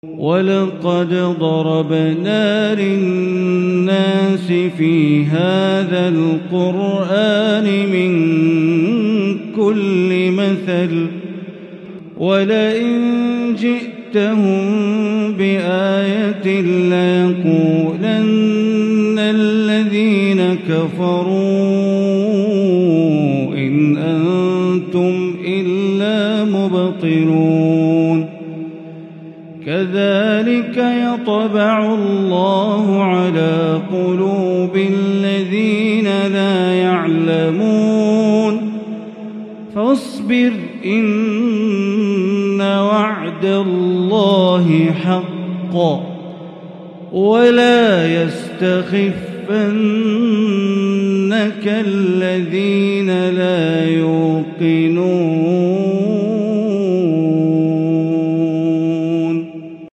ولقد ضربنا للناس في هذا القرآن من كل مثل ولئن جئتهم بآية ليقولن الذين كفروا إن أنتم إلا مبطلون كذلك يطبع الله على قلوب الذين لا يعلمون فاصبر إن وعد الله حق ولا يستخفنك الذين لا يوقنون